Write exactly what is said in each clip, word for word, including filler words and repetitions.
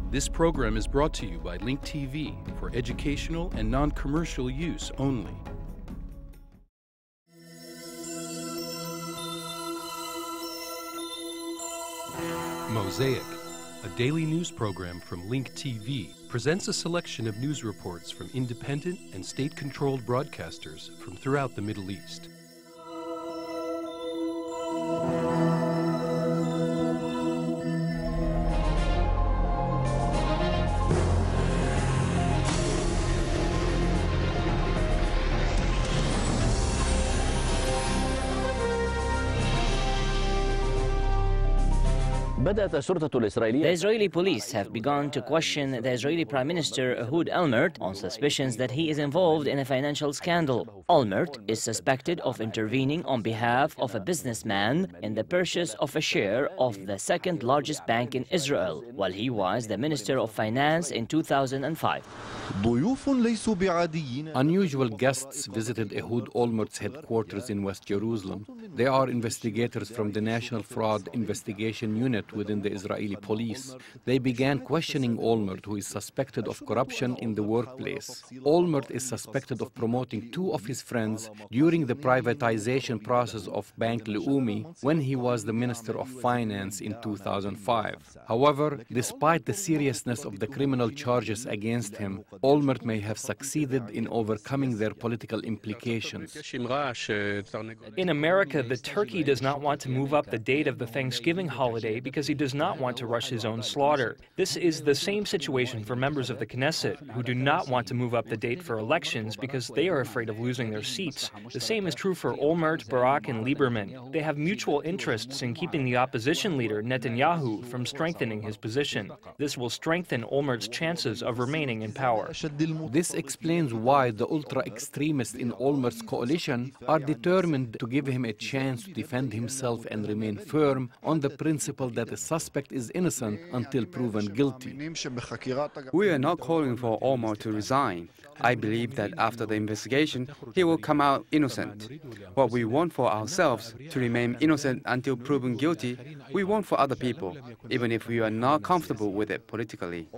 This program is brought to you by Link T V for educational and non-commercial use only. Mosaic, a daily news program from Link T V, presents a selection of news reports from independent and state-controlled broadcasters from throughout the Middle East. The Israeli police have begun to question the Israeli Prime Minister Ehud Olmert on suspicions that he is involved in a financial scandal. Olmert is suspected of intervening on behalf of a businessman in the purchase of a share of the second largest bank in Israel, while he was the Minister of Finance in two thousand five. Unusual guests visited Ehud Olmert's headquarters in West Jerusalem. They are investigators from the National Fraud Investigation Unit within the Israeli police. They began questioning Olmert, who is suspected of corruption in the workplace. Olmert is suspected of promoting two of his friends during the privatization process of Bank Leumi when he was the Minister of Finance in two thousand five. However, despite the seriousness of the criminal charges against him, Olmert may have succeeded in overcoming their political implications. In America, the turkey does not want to move up the date of the Thanksgiving holiday because he does not want to rush his own slaughter. This is the same situation for members of the Knesset, who do not want to move up the date for elections because they are afraid of losing their seats. The same is true for Olmert, Barak, and Lieberman. They have mutual interests in keeping the opposition leader, Netanyahu, from strengthening his position. This will strengthen Olmert's chances of remaining in power. This explains why the ultra-extremists in Olmert's coalition are determined to give him a chance to defend himself and remain firm on the principle that a suspect is innocent until proven guilty. We are not calling for Olmert to resign. I believe that after the investigation, he will come out innocent. What we want for ourselves, to remain innocent until proven guilty, we want for other people, even if we are not comfortable with it politically.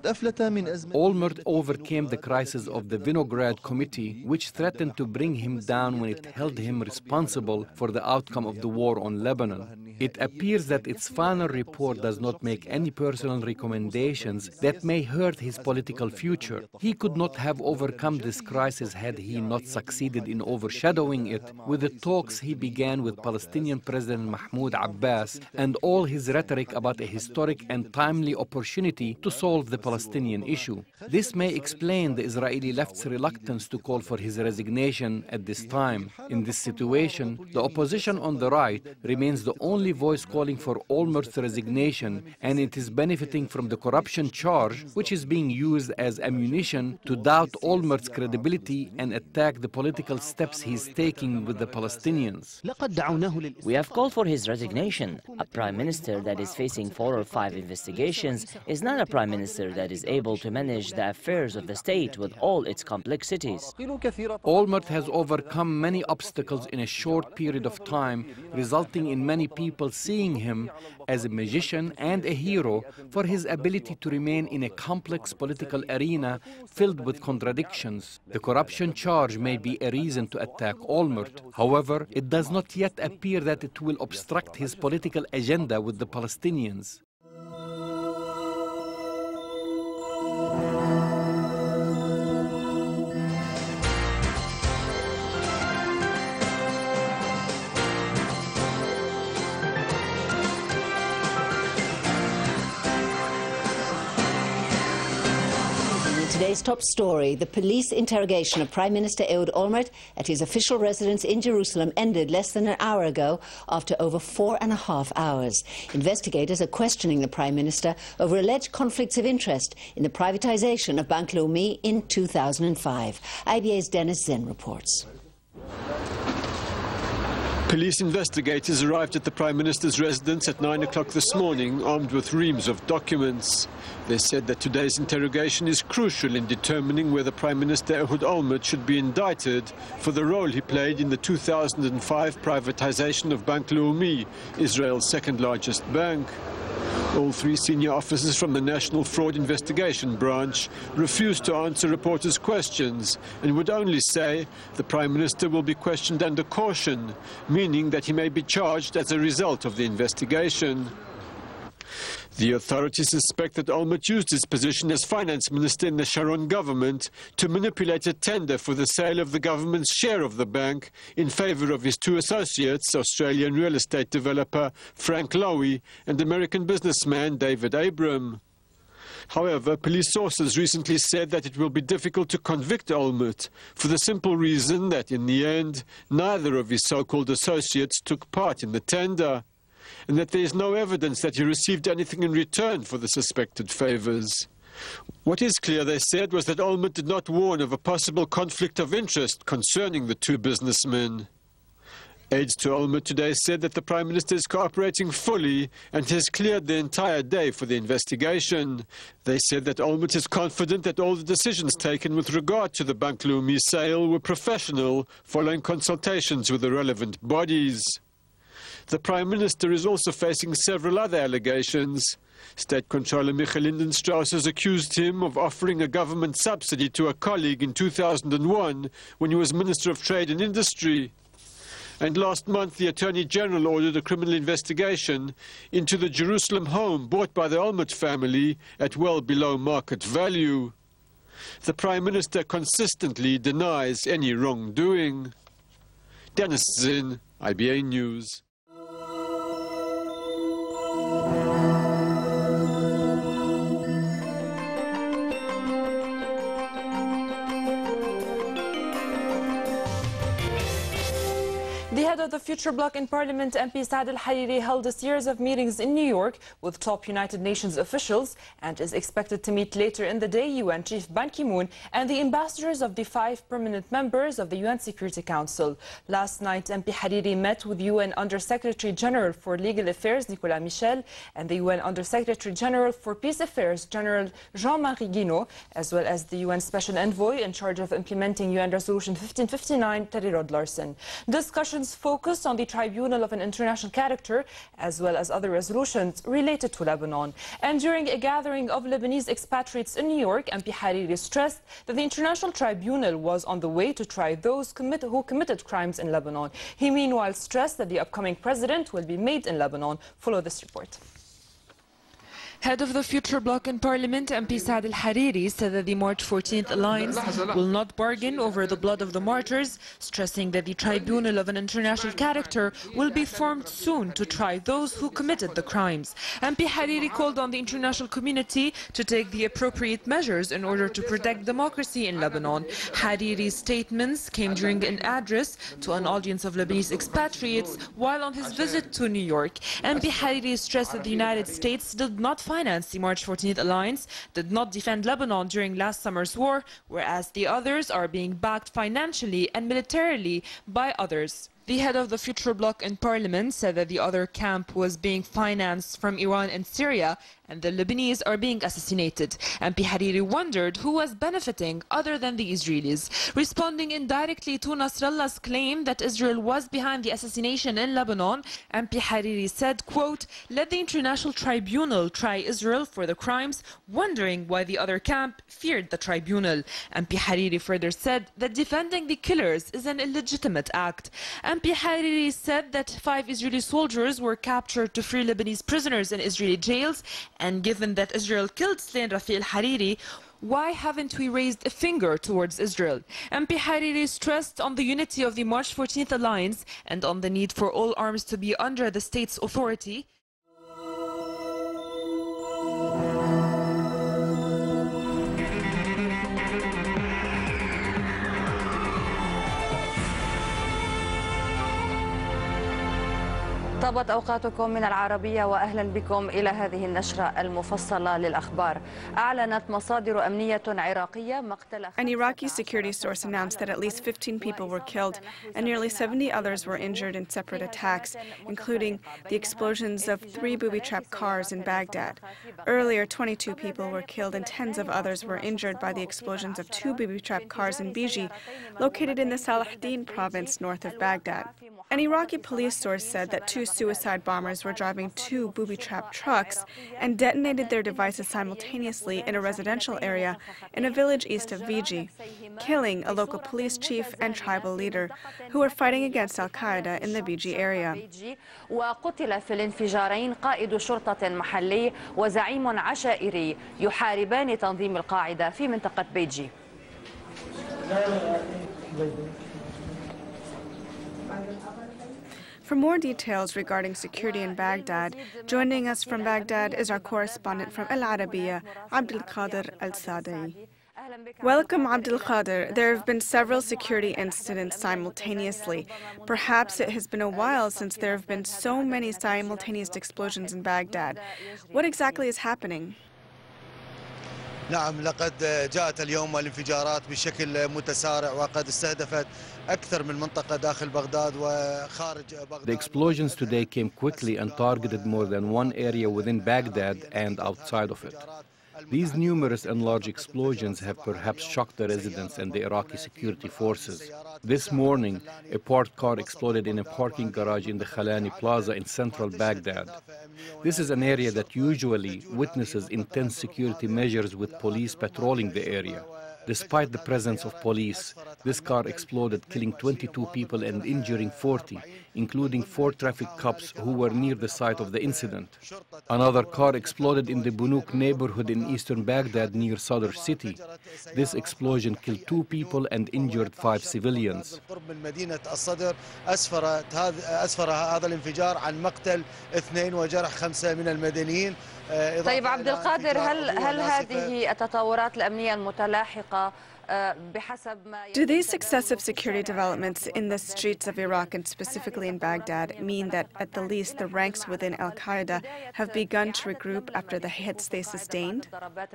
Olmert overcame the crisis of the Vinograd Committee, which threatened to bring him down when it held him responsible for the outcome of the war on Lebanon. It appears that its final report does not make any personal recommendations that may hurt his political future. He could not have overcome this crisis had he not succeeded in overshadowing it with the talks he began with Palestinian President Mahmoud Abbas and all his rhetoric about a historic and timely opportunity to solve the Palestinian issue. This may explain the Israeli left's reluctance to call for his resignation at this time. In this situation, the opposition on the right remains the only voice calling for Olmert's resignation, and it is benefiting from the corruption charge, which is being used as ammunition to doubt Olmert's credibility and attack the political steps he's taking with the Palestinians. We have called for his resignation. A prime minister that is facing four or five investigations is not a prime minister that is able to manage the affairs of the state with all its complexities. Olmert has overcome many obstacles in a short period of time, resulting in many people seeing him as a magician and a hero for his ability to remain in a complex political arena filled with contradictions. The corruption charge may be a reason to attack Olmert. However, it does not yet appear that it will obstruct his political agenda with the Palestinians. Today's top story, the police interrogation of Prime Minister Ehud Olmert at his official residence in Jerusalem ended less than an hour ago after over four and a half hours. Investigators are questioning the Prime Minister over alleged conflicts of interest in the privatization of Bank Leumi in two thousand five. I B A's Dennis Zen reports. Police investigators arrived at the Prime Minister's residence at nine o'clock this morning, armed with reams of documents. They said that today's interrogation is crucial in determining whether Prime Minister Ehud Olmert should be indicted for the role he played in the two thousand five privatization of Bank Leumi, Israel's second largest bank. All three senior officers from the National Fraud Investigation Branch refused to answer reporters' questions and would only say the Prime Minister will be questioned under caution, meaning that he may be charged as a result of the investigation. The authorities suspect that Olmert used his position as finance minister in the Sharon government to manipulate a tender for the sale of the government's share of the bank in favor of his two associates, Australian real estate developer Frank Lowy and American businessman David Abram. However, police sources recently said that it will be difficult to convict Olmert for the simple reason that in the end, neither of his so-called associates took part in the tender, and that there is no evidence that he received anything in return for the suspected favors. What is clear, they said, was that Olmert did not warn of a possible conflict of interest concerning the two businessmen. Aides to Olmert today said that the Prime Minister is cooperating fully and has cleared the entire day for the investigation. They said that Olmert is confident that all the decisions taken with regard to the Bank Leumi sale were professional, following consultations with the relevant bodies. The Prime Minister is also facing several other allegations. State Controller Michael Lindenstrauss has accused him of offering a government subsidy to a colleague in two thousand one when he was Minister of Trade and Industry. And last month, the Attorney General ordered a criminal investigation into the Jerusalem home bought by the Olmert family at well below market value. The Prime Minister consistently denies any wrongdoing. Dennis Zinn, I B A News. The head of the Future Bloc in Parliament, M P Saad Al-Hariri, held a series of meetings in New York with top United Nations officials and is expected to meet later in the day U N Chief Ban Ki-moon and the ambassadors of the five permanent members of the U N Security Council. Last night, M P Hariri met with U N Under-Secretary General for Legal Affairs, Nicolas Michel, and the U N Under-Secretary General for Peace Affairs, General Jean-Marie Guinaud, as well as the U N Special Envoy in charge of implementing U N Resolution fifteen fifty-nine, Terry Rod Larson. Discussions focused on the Tribunal of an International Character, as well as other resolutions related to Lebanon. And during a gathering of Lebanese expatriates in New York, M P Hariri stressed that the International Tribunal was on the way to try those commit who committed crimes in Lebanon. He meanwhile stressed that the upcoming president will be made in Lebanon. Follow this report. Head of the Future Bloc in Parliament, M P Saad Al-Hariri, said that the March fourteenth alliance will not bargain over the blood of the martyrs, stressing that the Tribunal of an International Character will be formed soon to try those who committed the crimes. M P Hariri called on the international community to take the appropriate measures in order to protect democracy in Lebanon. Hariri's statements came during an address to an audience of Lebanese expatriates while on his visit to New York. M P Hariri stressed that the United States did not finance the March fourteenth alliance, did not defend Lebanon during last summer's war, whereas the others are being backed financially and militarily by others. The head of the Future Bloc in Parliament said that the other camp was being financed from Iran and Syria, and the Lebanese are being assassinated. M P Hariri wondered who was benefiting other than the Israelis. Responding indirectly to Nasrallah's claim that Israel was behind the assassination in Lebanon, M P Hariri said, quote, "Let the International Tribunal try Israel for the crimes," wondering why the other camp feared the tribunal. M P Hariri further said that defending the killers is an illegitimate act. M P Hariri said that five Israeli soldiers were captured to free Lebanese prisoners in Israeli jails, and given that Israel killed slain Rafi al-Hariri, why haven't we raised a finger towards Israel? M P Hariri stressed on the unity of the March fourteenth alliance and on the need for all arms to be under the state's authority. طابت أوقاتكم من العربية وأهلا بكم إلى هذه النشرة المفصلة للأخبار. أعلنت مصادر أمنية عراقية مقتل An Iraqi security source announced that at least fifteen people were killed and nearly seventy others were injured in separate attacks, including the explosions of three booby-trapped cars in Baghdad. Earlier, twenty-two people were killed and tens of others were injured by the explosions of two booby-trapped cars in Biji, located in the Salahdin province north of Baghdad. An Iraqi police source said that two suicide bombers were driving two booby-trapped trucks and detonated their devices simultaneously in a residential area in a village east of Viji, killing a local police chief and tribal leader who were fighting against al-Qaeda in the Viji area. وقتل في الانفجارين قائد شرطة محلي وزعيم عشائري يحاربان تنظيم القاعدة في منطقة بيجي. For more details regarding security in Baghdad, joining us from Baghdad is our correspondent from Al Arabiya, Abdul Qadir Al-Sadei. Welcome, Abdul Qadir. There have been several security incidents simultaneously. Perhaps it has been a while since there have been so many simultaneous explosions in Baghdad. What exactly is happening? نعم لقد جاءت اليوم الانفجارات بشكل متسارع وقد استهدفت أكثر من منطقة داخل بغداد وخارج بغداد. The explosions today came quickly and targeted more than one area within Baghdad and outside of it. These numerous and large explosions have perhaps shocked the residents and the Iraqi security forces. This morning, a parked car exploded in a parking garage in the Khalani Plaza in central Baghdad. This is an area that usually witnesses intense security measures with police patrolling the area. Despite the presence of police, this car exploded, killing twenty-two people and injuring forty, including four traffic cops who were near the site of the incident. Another car exploded in the Bunuk neighborhood in eastern Baghdad near Sadr city. This explosion killed two people and injured five civilians. طيب عبد القادر، هل هل هذه التطورات الأمنية المتلاحقة Do these successive security developments in the streets of Iraq and specifically in Baghdad mean that at the least the ranks within al-Qaeda have begun to regroup after the hits they sustained?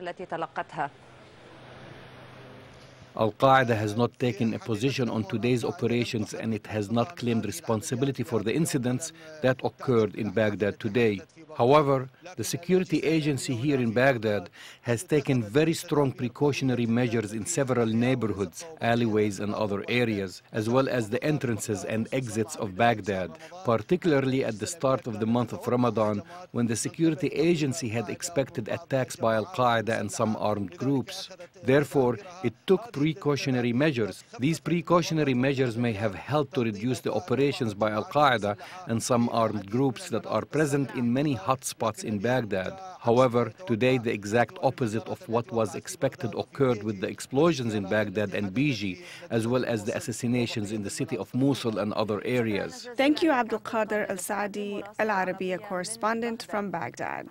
Al-Qaeda has not taken a position on today's operations and it has not claimed responsibility for the incidents that occurred in Baghdad today. However, the security agency here in Baghdad has taken very strong precautionary measures in several neighborhoods, alleyways and other areas, as well as the entrances and exits of Baghdad, particularly at the start of the month of Ramadan, when the security agency had expected attacks by Al-Qaeda and some armed groups. Therefore, it took precautionary measures. These precautionary measures may have helped to reduce the operations by Al-Qaeda and some armed groups that are present in many hotspots in Baghdad. However, today the exact opposite of what was expected occurred with the explosions in Baghdad and Biji, as well as the assassinations in the city of Mosul and other areas. Thank you, Abdul Qadir Al-Saadi, Al Arabiya correspondent from Baghdad.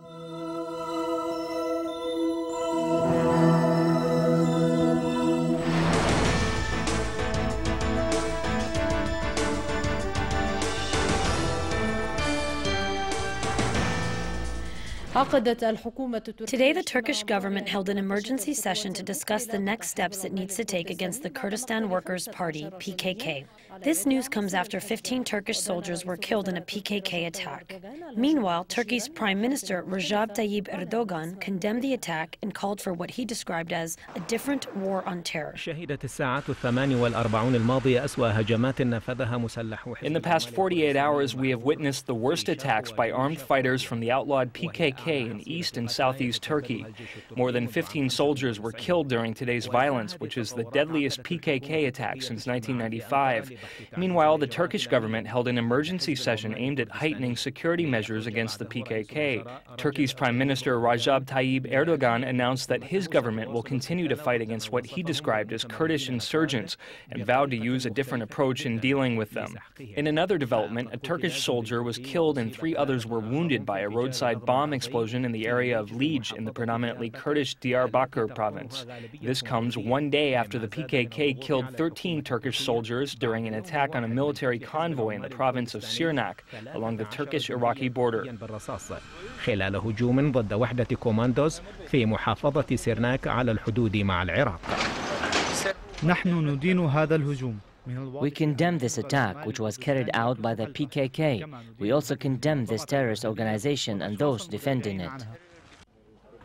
Today, the Turkish government held an emergency session to discuss the next steps it needs to take against the Kurdistan Workers' Party, P K K. This news comes after fifteen Turkish soldiers were killed in a P K K attack. Meanwhile, Turkey's Prime Minister Recep Tayyip Erdogan condemned the attack and called for what he described as a different war on terror. In the past forty-eight hours, we have witnessed the worst attacks by armed fighters from the outlawed P K K in East and Southeast Turkey. More than fifteen soldiers were killed during today's violence, which is the deadliest P K K attack since nineteen ninety-five. Meanwhile, the Turkish government held an emergency session aimed at heightening security measures against the P K K. Turkey's Prime Minister Recep Tayyip Erdogan announced that his government will continue to fight against what he described as Kurdish insurgents and vowed to use a different approach in dealing with them. In another development, a Turkish soldier was killed and three others were wounded by a roadside bomb explosion in the area of Liege in the predominantly Kurdish Diyarbakir province. This comes one day after the P K K killed thirteen Turkish soldiers during an attack on a military convoy in the province of Sirnak along the Turkish-Iraqi border. خلال هجوم ضد وحدة كوماندوز في محافظة سيرناك على الحدود مع العراق. نحن ندين هذا الهجوم. We condemn this attack, which was carried out by the P K K. We also condemn this terrorist organization and those defending it.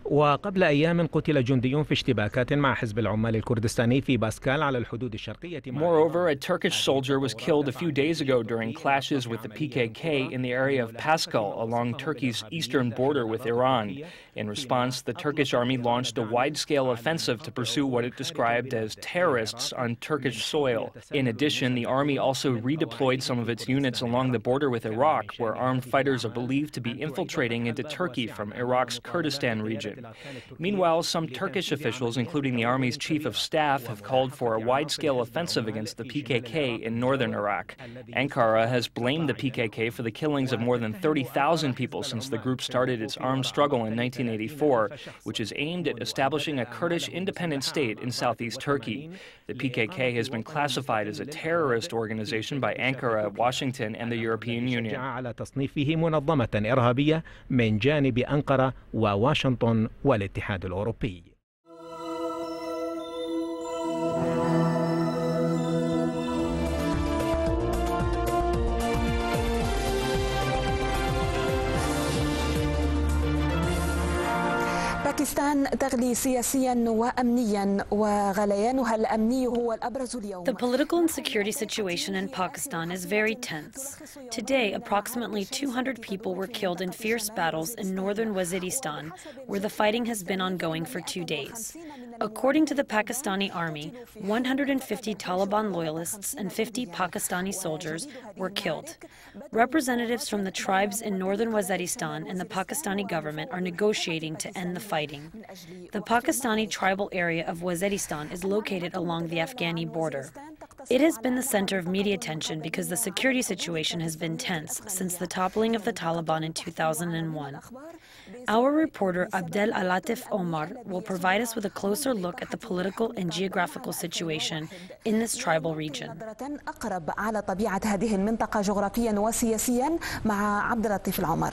وقبل أيام قتل جندي في اشتباكات مع حزب العمال الكردستاني في باسكال على الحدود الشرقية. Moreover, a Turkish soldier was killed a few days ago during clashes with the P K K in the area of Paskal along Turkey's eastern border with Iran. In response, the Turkish army launched a wide-scale offensive to pursue what it described as terrorists on Turkish soil. In addition, the army also redeployed some of its units along the border with Iraq, where armed fighters are believed to be infiltrating into Turkey from Iraq's Kurdistan region. Meanwhile, some Turkish officials, including the army's chief of staff, have called for a wide-scale offensive against the P K K in northern Iraq. Ankara has blamed the P K K for the killings of more than thirty thousand people since the group started its armed struggle in nineteen eighty-four, which is aimed at establishing a Kurdish independent state in southeast Turkey. The P K K has been classified as a terrorist organization by Ankara, Washington, and the European Union. على تصنيفه منظمة إرهابية من جانب أنقرة وواشنطن والاتحاد الأوروبي. باكستان تغلي سياسيا وأمنيا وغليانها الأمني هو الأبرز اليوم. The political and security situation in Pakistan is very tense. Today, approximately two hundred people were killed in fierce battles in northern Waziristan, where the fighting has been ongoing for two days. According to the Pakistani army, one hundred fifty Taliban loyalists and fifty Pakistani soldiers were killed. Representatives from the tribes in northern Waziristan and the Pakistani government are negotiating to end the fighting. The Pakistani tribal area of Waziristan is located along the Afghani border. It has been the center of media attention because the security situation has been tense since the toppling of the Taliban in two thousand one. Our reporter Abdel Alatif Omar will provide us with a closer look at the political and geographical situation in this tribal region. أقرب على طبيعة هذه المنطقة جغرافيا وسياسيا مع عبد اللطيف العمر.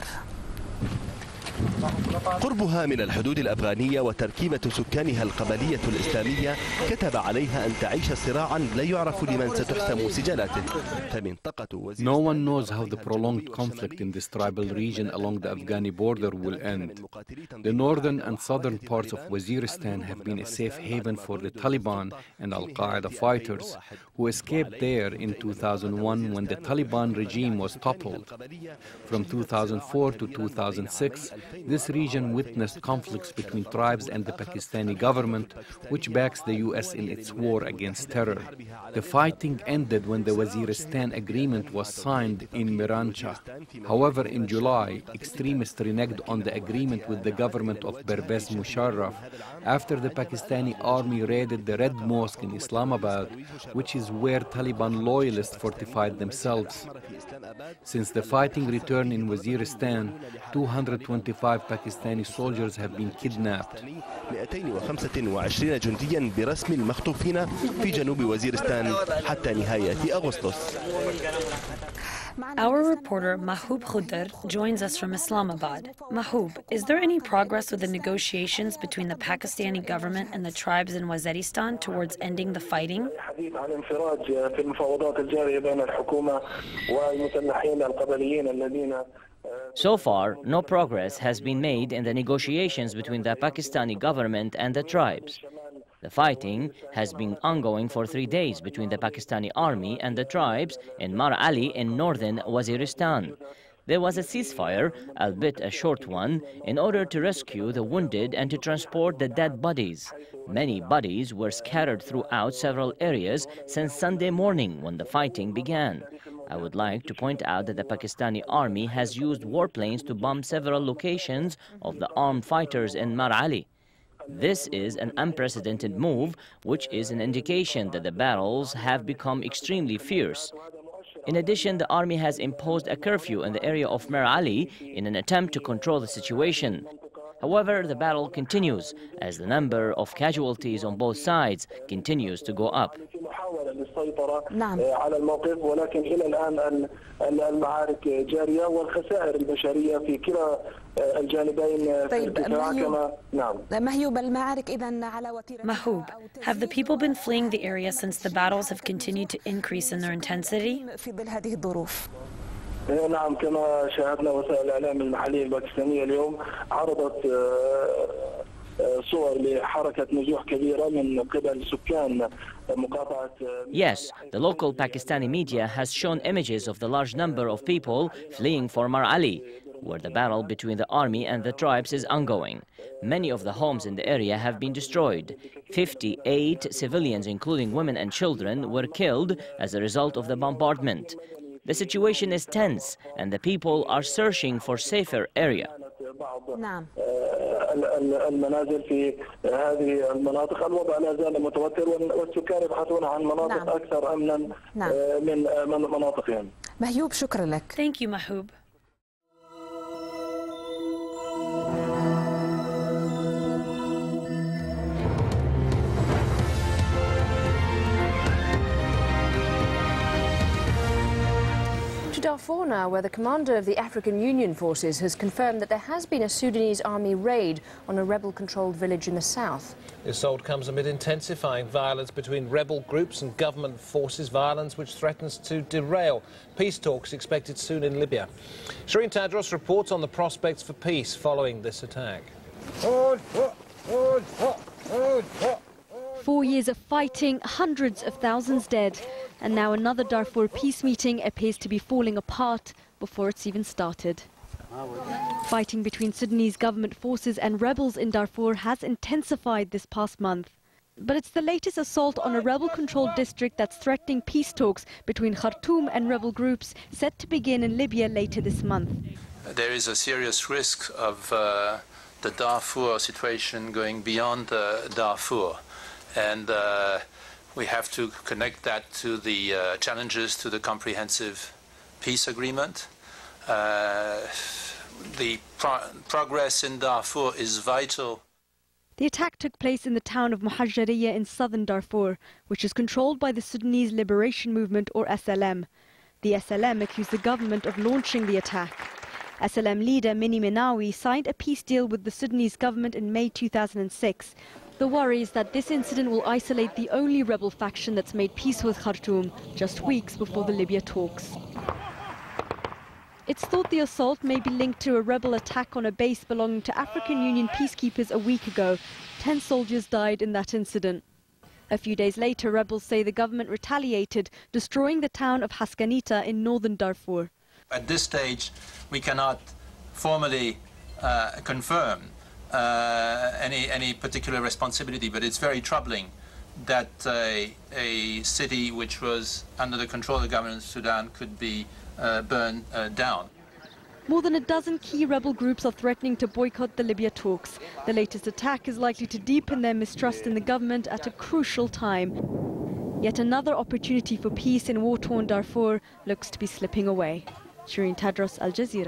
قربها من الحدود الأفغانية وتركيبة سكانها القبلية الإسلامية كتب عليها أن تعيش صراعا لا يعرف لمن ستحسم سجالاته. فمنطقة No one knows how the prolonged conflict in this tribal region along the Afghani border will end. The northern and southern parts of Waziristan have been a safe haven for the Taliban and Al-Qaeda fighters who escaped there in two thousand one when the Taliban regime was toppled. From two thousand four to two thousand six, this region witnessed conflicts between tribes and the Pakistani government, which backs the U S in its war against terror. The fighting ended when the Waziristan agreement was signed in Miranshah. However, in July, extremists reneged on the agreement with the government of Pervez Musharraf after the Pakistani army raided the Red Mosque in Islamabad, which is where Taliban loyalists fortified themselves. Since the fighting returned in Waziristan, two hundred twenty-five Pakistani soldiers have been kidnapped. مئتين وخمسة وعشرين جنديا برسم المخطوفين في جنوب وزيرستان حتى نهاية أغسطس. Our reporter Mahub Khudr joins us from Islamabad. Mahub, is there any progress with the negotiations between the Pakistani government and the tribes in Waziristan towards ending the fighting? So far, no progress has been made in the negotiations between the Pakistani government and the tribes. The fighting has been ongoing for three days between the Pakistani army and the tribes in Mar Ali in northern Waziristan. There was a ceasefire, albeit a short one, in order to rescue the wounded and to transport the dead bodies. Many bodies were scattered throughout several areas since Sunday morning when the fighting began. I would like to point out that the Pakistani army has used warplanes to bomb several locations of the armed fighters in Mar Ali. This is an unprecedented move, which is an indication that the battles have become extremely fierce. In addition, the army has imposed a curfew in the area of Mar Ali in an attempt to control the situation. However, the battle continues as the number of casualties on both sides continues to go up. نعم. على الموقف ولكن إلى الآن المعارك جارية والخسائر البشرية في كلا الجانبين تتراكم. نعم. مهيوب المعارك إذن على وتيرة. Mahub, have the people been fleeing the area since the battles have continued to increase in their intensity? في ظل هذه الظروف. نعم، كما شاهدنا وسائل الإعلام المحلية الباكستانية اليوم عرضت صور لحركة نزوح كبيرة من قبل سكان مقاطعة. Yes, the local Pakistani media has shown images of the large number of people fleeing for Mar Ali, where the battle between the army and the tribes is ongoing. Many of the homes in the area have been destroyed. fifty-eight civilians, including women and children, were killed as a result of the bombardment. The situation is tense and the people are searching for safer area. نعم. المنازل في هذه المناطق الوضع لا زال متوتر والسكان يبحثون عن مناطق نعم. أكثر أمنا نعم. من مناطقهم. مهيوب، شكرا لك. Thank you, Mahub. Darfur now, where the commander of the African Union forces has confirmed that there has been a Sudanese army raid on a rebel-controlled village in the south. The assault comes amid intensifying violence between rebel groups and government forces, violence which threatens to derail peace talks expected soon in Libya. Shireen Tadros reports on the prospects for peace following this attack. Four years of fighting, hundreds of thousands dead. And now another Darfur peace meeting appears to be falling apart before it's even started. Fighting between Sudanese government forces and rebels in Darfur has intensified this past month. But it's the latest assault on a rebel-controlled district that's threatening peace talks between Khartoum and rebel groups set to begin in Libya later this month. There is a serious risk of uh, the Darfur situation going beyond uh, Darfur. And uh, we have to connect that to the uh, challenges to the comprehensive peace agreement. Uh, the pro progress in Darfur is vital. The attack took place in the town of Muhajiriyah in southern Darfur, which is controlled by the Sudanese Liberation Movement, or S L M. The S L M accused the government of launching the attack. S L M leader Mini Menawi signed a peace deal with the Sudanese government in May two thousand six. The worry is that this incident will isolate the only rebel faction that's made peace with Khartoum just weeks before the Libya talks. It's thought the assault may be linked to a rebel attack on a base belonging to African Union peacekeepers a week ago. Ten soldiers died in that incident. A few days later, rebels say the government retaliated, destroying the town of Haskanita in northern Darfur. At this stage, we cannot formally uh, confirm Uh, any, any particular responsibility, but it's very troubling that uh, a city which was under the control of the government of Sudan could be uh, burned uh, down. More than a dozen key rebel groups are threatening to boycott the Libya talks. The latest attack is likely to deepen their mistrust in the government at a crucial time. Yet another opportunity for peace in war-torn Darfur looks to be slipping away. Shireen Tadros, Al Jazeera.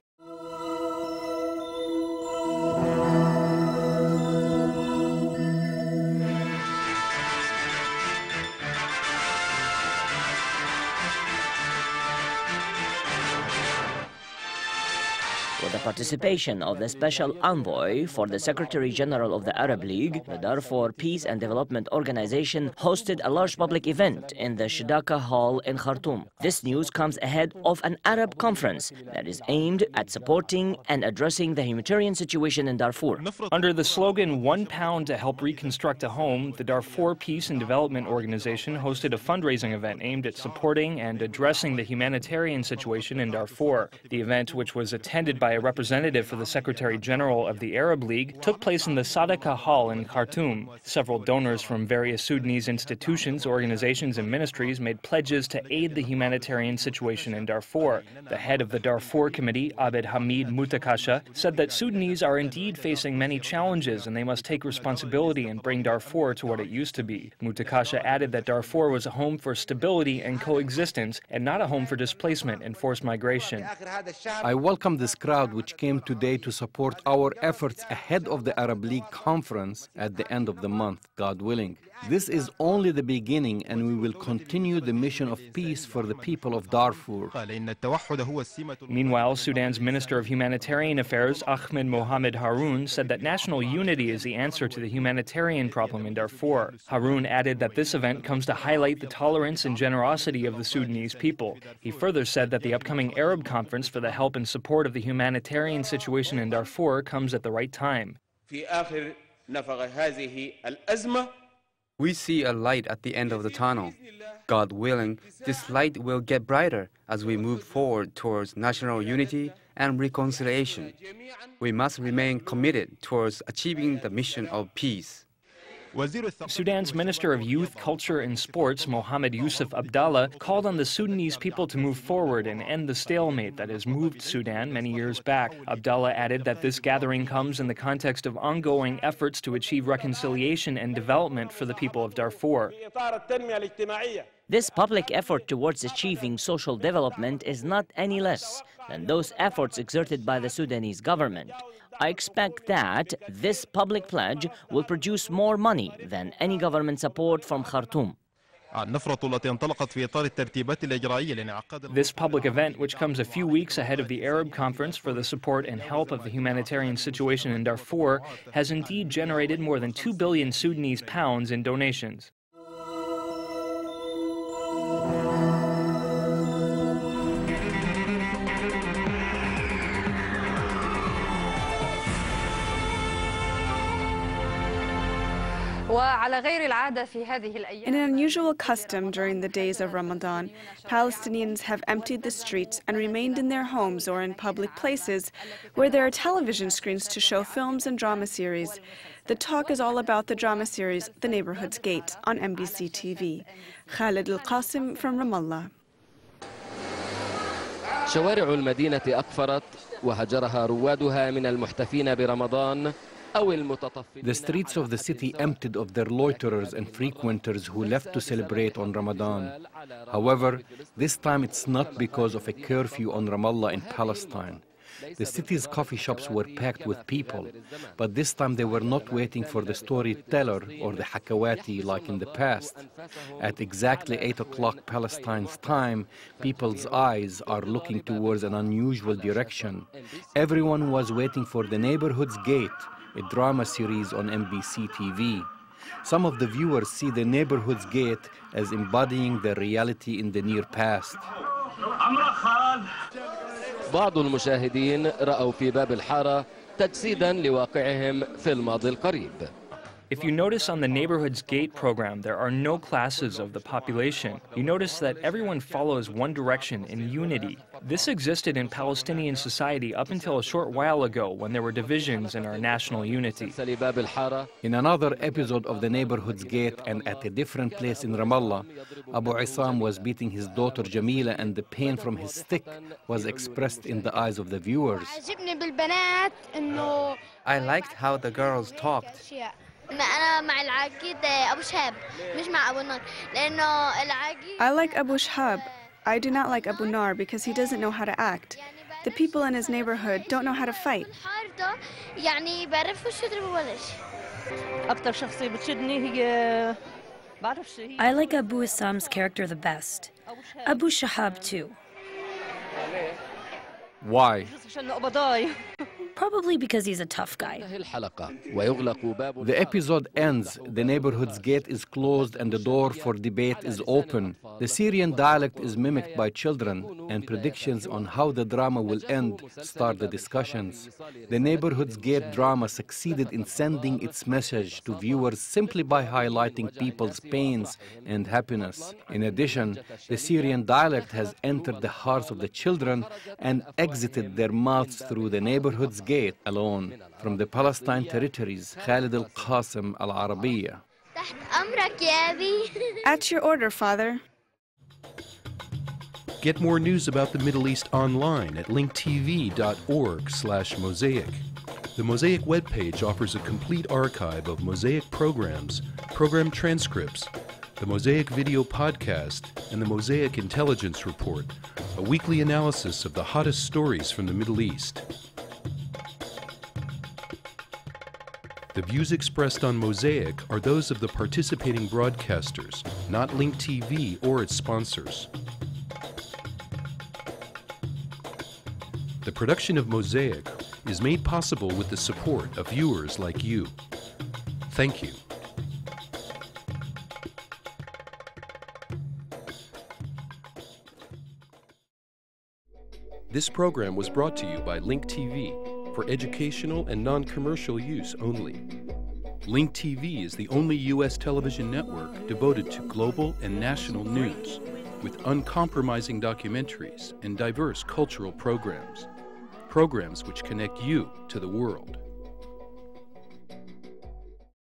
With the participation of the Special Envoy for the Secretary General of the Arab League, the Darfur Peace and Development Organization hosted a large public event in the Shidaka Hall in Khartoum. This news comes ahead of an Arab conference that is aimed at supporting and addressing the humanitarian situation in Darfur. Under the slogan, One Pound to Help Reconstruct a Home, the Darfur Peace and Development Organization hosted a fundraising event aimed at supporting and addressing the humanitarian situation in Darfur. The event, which was attended by a representative for the Secretary General of the Arab League, took place in the Sadaka Hall in Khartoum. Several donors from various Sudanese institutions, organizations, and ministries made pledges to aid the humanitarian situation in Darfur. The head of the Darfur Committee, Abed Hamid Mutakasha, said that Sudanese are indeed facing many challenges and they must take responsibility and bring Darfur to what it used to be. Mutakasha added that Darfur was a home for stability and coexistence and not a home for displacement and forced migration. I welcome this crowd which came today to support our efforts ahead of the Arab League conference at the end of the month, God willing. This is only the beginning, and we will continue the mission of peace for the people of Darfur. Meanwhile, Sudan's Minister of Humanitarian Affairs, Ahmed Mohamed Haroun, said that national unity is the answer to the humanitarian problem in Darfur. Haroun added that this event comes to highlight the tolerance and generosity of the Sudanese people. He further said that the upcoming Arab conference for the help and support of the humanitarian situation in Darfur comes at the right time. We see a light at the end of the tunnel. God willing, this light will get brighter as we move forward towards national unity and reconciliation. We must remain committed towards achieving the mission of peace. Sudan's Minister of Youth, Culture and Sports, Mohamed Yusuf Abdallah, called on the Sudanese people to move forward and end the stalemate that has moved Sudan many years back. Abdallah added that this gathering comes in the context of ongoing efforts to achieve reconciliation and development for the people of Darfur. This public effort towards achieving social development is not any less than those efforts exerted by the Sudanese government. I expect that this public pledge will produce more money than any government support from Khartoum. This public event, which comes a few weeks ahead of the Arab Conference for the support and help of the humanitarian situation in Darfur, has indeed generated more than two billion Sudanese pounds in donations. In an unusual custom during the days of Ramadan, Palestinians have emptied the streets and remained in their homes or in public places where there are television screens to show films and drama series. The talk is all about the drama series The Neighborhood's Gate on M B C T V. Khalid Al-Qasim from Ramallah. شوارع المدينة أقفرت وهجرها روادها من المحتفين برمضان. The streets of the city emptied of their loiterers and frequenters who left to celebrate on Ramadan. However, this time it's not because of a curfew on Ramallah in Palestine. The city's coffee shops were packed with people, but this time they were not waiting for the storyteller or the hakawati like in the past. At exactly eight o'clock Palestine's time, people's eyes are looking towards an unusual direction. Everyone was waiting for The Neighborhood's Gate, a drama series on M B C T V. Some of the viewers see The Neighborhood's Gate as embodying the reality in the near past. بعض المشاهدين رأوا في باب الحارة تجسيدا لواقعهم في الماضي القريب. If you notice on the Neighborhood's Gate program, there are no classes of the population. You notice that everyone follows one direction in unity. This existed in Palestinian society up until a short while ago when there were divisions in our national unity. In another episode of The Neighborhood's Gate and at a different place in Ramallah, Abu Isam was beating his daughter Jamila and the pain from his stick was expressed in the eyes of the viewers. I liked how the girls talked. I like Abu Shahab. I do not like Abu Nar because he doesn't know how to act. The people in his neighborhood don't know how to fight. I like Abu Isam's character the best. Abu Shahab too. Why? Probably because he's a tough guy. The episode ends, The Neighborhood's Gate is closed and the door for debate is open. The Syrian dialect is mimicked by children, and predictions on how the drama will end start the discussions. The Neighborhood's Gate drama succeeded in sending its message to viewers simply by highlighting people's pains and happiness. In addition, the Syrian dialect has entered the hearts of the children and exited their mouths through the Neighborhood's Gate alone. From the Palestine territories, Khalid Al-Qasim, Al-Arabiya. At your order, Father. Get more news about the Middle East online at linktv dot org slash mosaic. The Mosaic webpage offers a complete archive of Mosaic programs, program transcripts, the Mosaic video podcast, and the Mosaic Intelligence Report, a weekly analysis of the hottest stories from the Middle East. The views expressed on Mosaic are those of the participating broadcasters, not Link T V or its sponsors. The production of Mosaic is made possible with the support of viewers like you. Thank you. This program was brought to you by Link T V for educational and non-commercial use only. Link T V is the only U S television network devoted to global and national news, with uncompromising documentaries and diverse cultural programs. Programs which connect you to the world.